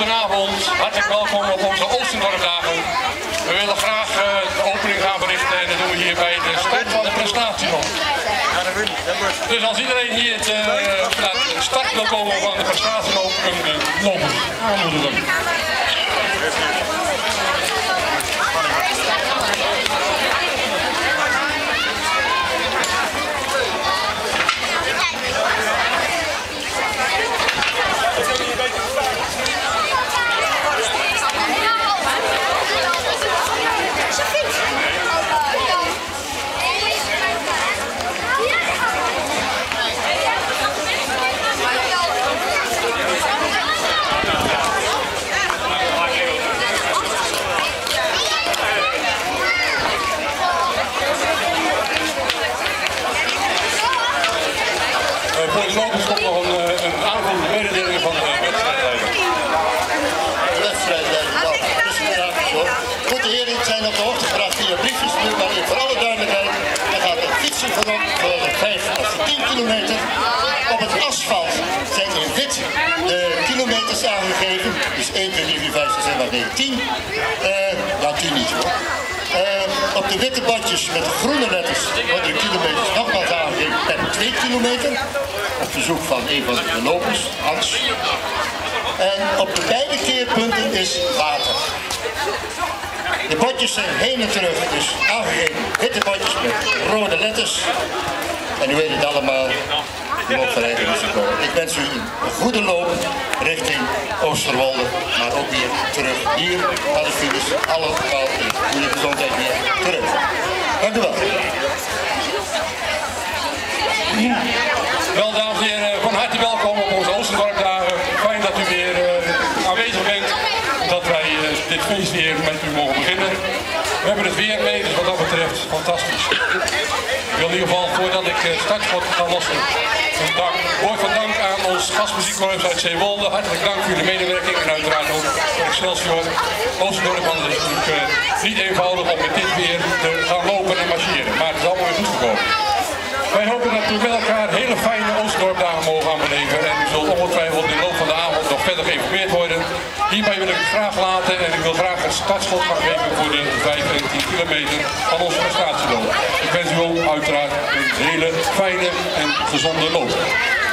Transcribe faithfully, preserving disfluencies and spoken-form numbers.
goedenavond, hartelijk welkom op onze Oostendorpdagen. We willen graag uh, de opening gaan berichten en dat doen we hier bij de start van de prestatieband. Dus als iedereen hier het, uh, naar de start wil komen van de prestatieloop, kunnen we lopen. Aanmoedigen. Voor de lopers komt nog een, een aantal mededelingen van de wedstrijdleider. De wedstrijdleider, nou, dat is inderdaad zo. Goed, de heren zijn op de hoogte gebracht via briefjes, nu maar even voor alle duidelijkheid. Er gaat een fietsen van op voor de vijf of de tien kilometer. Op het asfalt zijn in wit de kilometers aangegeven. Dus één, twee, drie, vier, vijf, zes, zeven, acht, negen, tien. Uh, nou, tien niet hoor. Uh, op de witte bordjes met groene letters worden de kilometers nogmaals aangegeven per twee kilometer. Op verzoek van een van de lopers, Hans. En op de beide keerpunten is water. De bordjes zijn heen en terug, dus aangegeven witte bordjes met rode letters. En u weet het allemaal, de loopverrijdenrisico. Ik wens u een goede loop richting Oosterwolde, maar ook weer terug hier naar de finish. Allemaal in goede gezondheid weer terug. Dank u wel. Wel, dames en heren, van harte welkom op onze Oostendorpdagen. Fijn dat u weer uh, aanwezig bent, dat wij uh, dit feest weer met u mogen beginnen. We hebben het weer mee, dus wat dat betreft fantastisch. Ik wil in ieder geval, voordat ik het startschot ga lossen, een dank, woord van dank aan ons gastmuziekkorps uit Zeewolde. Hartelijk dank voor de medewerking en uiteraard ook voor Excelsior. Oostendorp, want het is natuurlijk uh, niet eenvoudig om met dit weer te gaan lopen en marcheren, maar het is allemaal weer goed gekomen. Wij hopen dat we met elkaar hele fijne Oostendorpdagen mogen gaan beleven en u zult ongetwijfeld in de loop van de avond nog verder geïnformeerd worden. Hierbij wil ik het graag laten en ik wil graag het startschot gaan geven voor de vijf en tien kilometer van onze prestatieloop. Ik wens u ook uiteraard een hele fijne en gezonde loop.